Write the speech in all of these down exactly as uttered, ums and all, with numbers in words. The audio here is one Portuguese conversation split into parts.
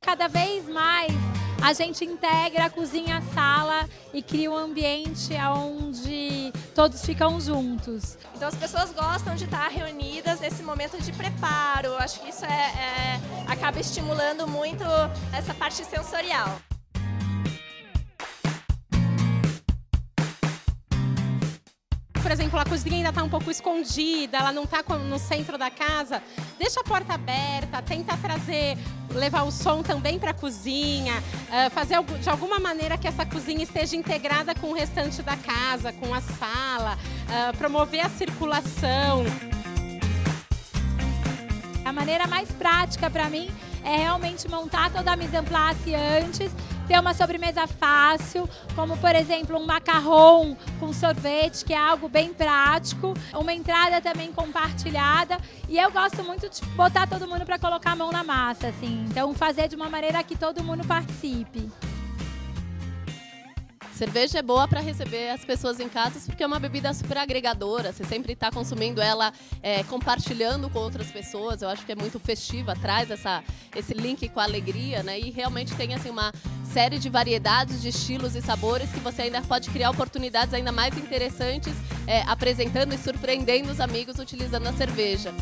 cada vez mais a gente integra a cozinha à sala e cria um ambiente onde todos ficam juntos. Então as pessoas gostam de estar reunidas nesse momento de preparo. Acho que isso é, é, acaba estimulando muito essa parte sensorial. Por exemplo, a cozinha ainda está um pouco escondida, ela não está no centro da casa, deixa a porta aberta, tenta trazer, levar o som também para a cozinha, fazer de alguma maneira que essa cozinha esteja integrada com o restante da casa, com a sala, promover a circulação. A maneira mais prática para mim é realmente montar toda a mise en place antes, ter uma sobremesa fácil, como por exemplo um macarrão com sorvete, que é algo bem prático, uma entrada também compartilhada, e eu gosto muito de botar todo mundo para colocar a mão na massa, assim, então fazer de uma maneira que todo mundo participe. Cerveja é boa para receber as pessoas em casa porque é uma bebida super agregadora, você sempre está consumindo ela, é, compartilhando com outras pessoas, eu acho que é muito festiva, traz essa, esse link com a alegria, né? E realmente tem assim, uma série de variedades, de estilos e sabores que você ainda pode criar oportunidades ainda mais interessantes, é, apresentando e surpreendendo os amigos utilizando a cerveja.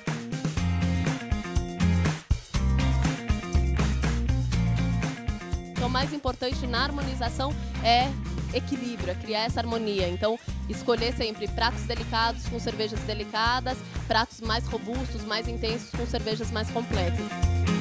Então, o mais importante na harmonização é equilíbrio, é criar essa harmonia. Então, escolher sempre pratos delicados com cervejas delicadas, pratos mais robustos, mais intensos com cervejas mais complexas.